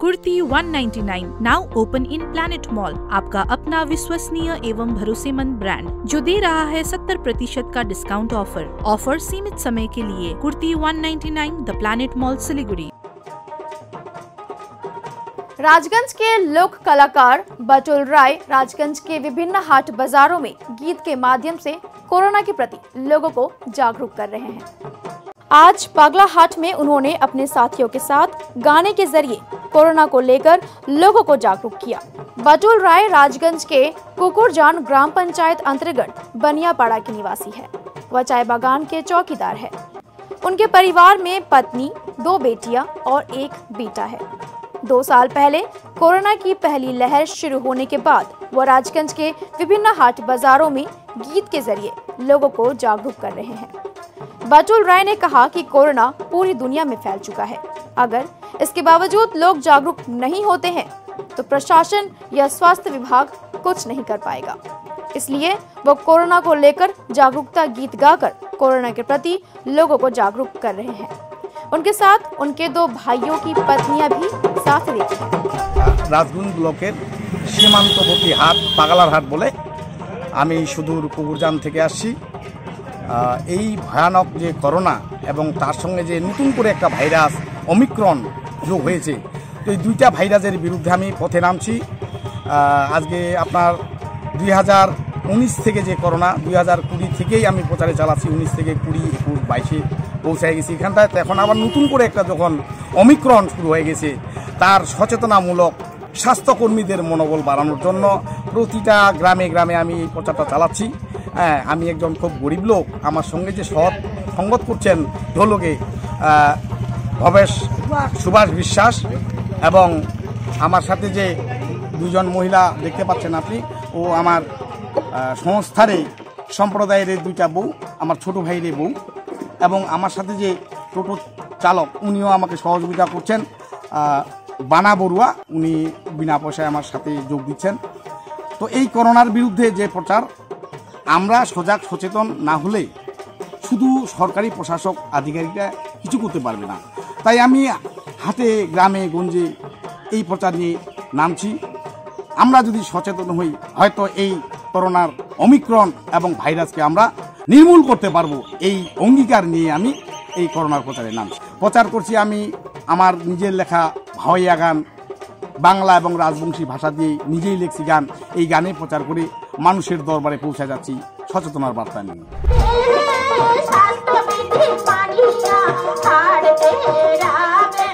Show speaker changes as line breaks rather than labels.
Kurti 199 now open in planet mall. आपका अपना विश्वसनीय एवं भरोसेमंद ब्रांड जो दे रहा है 70% का डिस्काउंट ऑफर सीमित समय के लिए। Kurti 199 the planet mall Siliguri.
Rajganj के लोक कलाकार बटुल राय राजगंज के विभिन्न हाट बाजारों में गीत के माध्यम से कोरोना के प्रति लोगों को जागरूक कर रहे हैं। आज पागला हाट में उन्होंने अपने साथियों के साथ गाने के जरिए कोरोना को लेकर लोगों को जागरूक किया। बटुल राय राजगंज के कुकुरजान ग्राम पंचायत अंतर्गत बनियापाड़ा के निवासी है। वह चाय बागान के चौकीदार है। उनके परिवार में पत्नी, 2 बेटियां और 1 बेटा है। 2 साल पहले कोरोना की पहली लहर शुरू होने के बाद वह राजगंज के विभिन्न हाट बाजारों में गीत के जरिए लोगों को जागरूक कर रहे हैं। बटुल राय ने कहा कि कोरोना पूरी दुनिया में फैल चुका है। अगर इसके बावजूद लोग जागरूक नहीं होते हैं तो प्रशासन या स्वास्थ्य विभाग कुछ नहीं कर पाएगा। इसलिए वो कोरोना को लेकर जागरूकता गीत गाकर कोरोना के प्रति लोगों को जागरूक कर रहे हैं। उनके साथ उनके 2 भाइयों की पत्नियां भी साथ रहती हैं।
राजगंज ब्लॉकेर सीमान्तवर्ती हाट पागलार हाट बोले आमी सुदूर कुकुरजान থেকে আসছি। এই ভয়ানক যে করোনা এবং তার সঙ্গে যে নতুন করে একটা ভাইরাস ওমিক্রন যোগ হয়েছে, তো এই 2টা ভাইরাসের বিরুদ্ধে আমি পথে নামছি। আজকে আপনার 2019 থেকে যে করোনা 2020 থেকেই আমি প্রচারে চালাচ্ছি। 19 থেকে 20, 21, 22 পৌঁছায় গেছি এখানটায়। এখন আবার নতুন করে একটা যখন ওমিক্রন শুরু হয়ে গেছে, তার সচেতনামূলক স্বাস্থ্যকর্মীদের মনোবল বাড়ানোর জন্য প্রতিটা গ্রামে গ্রামে আমি এই প্রচারটা চালাচ্ছি। হ্যাঁ, আমি একজন খুব গরিব লোক। আমার সঙ্গে যে সঙ্গত করছেন ঢোলকে ভবেশ সুভাষ বিশ্বাস এবং আমার সাথে যে 2 জন মহিলা দেখতে পাচ্ছেন আপনি, ও আমার সংস্থারে সম্প্রদায়ের 2টা বউ, আমার ছোট ভাইয়ের বউ, এবং আমার সাথে যে টোটো চালক উনিও আমাকে সহযোগিতা করছেন। বানা বড়ুয়া, উনি বিনা পয়সায় আমার সাথে যোগ দিচ্ছেন। তো এই করোনার বিরুদ্ধে যে প্রচার, আমরা সজাগ সচেতন না হলে শুধু সরকারি প্রশাসক আধিকারিকরা কিছু করতে পারবে না। তাই আমি হাটে গ্রামে গঞ্জে এই প্রচার নিয়ে নামছি। আমরা যদি সচেতন হই, হয়তো এই করোনার ওমিক্রন এবং ভাইরাসকে আমরা নির্মূল করতে পারবো। এই অঙ্গীকার নিয়ে আমি এই করোনার প্রচারে নামছি। প্রচার করছি আমি আমার নিজের লেখা ভাওয়াইয়া গান, বাংলা এবং রাজবংশী ভাষা দিয়ে নিজেই লেখছি গান। এই গানে প্রচার করে মানুষের দরবারে পৌঁছে যাচ্ছি সচেতনার বার্তা নিয়ে।